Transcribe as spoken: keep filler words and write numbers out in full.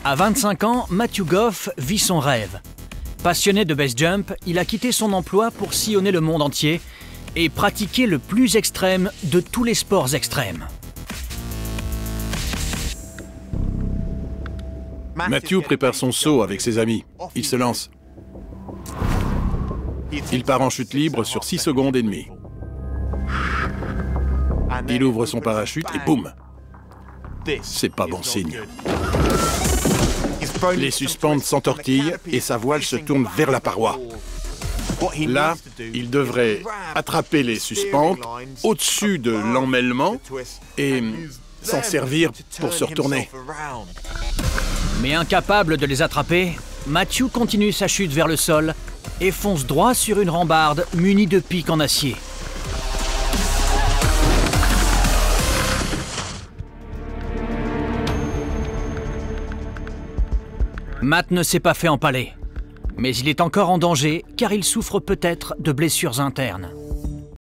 À vingt-cinq ans, Matthew Goff vit son rêve. Passionné de base jump, il a quitté son emploi pour sillonner le monde entier et pratiquer le plus extrême de tous les sports extrêmes. Matthew prépare son saut avec ses amis. Il se lance. Il part en chute libre sur six secondes et demie. Il ouvre son parachute et boum! C'est pas bon signe. Les suspentes s'entortillent et sa voile se tourne vers la paroi. Là, il devrait attraper les suspentes au-dessus de l'emmêlement et s'en servir pour se retourner. Mais incapable de les attraper, Matthew continue sa chute vers le sol et fonce droit sur une rambarde munie de pics en acier. Matt ne s'est pas fait empaler, mais il est encore en danger car il souffre peut-être de blessures internes.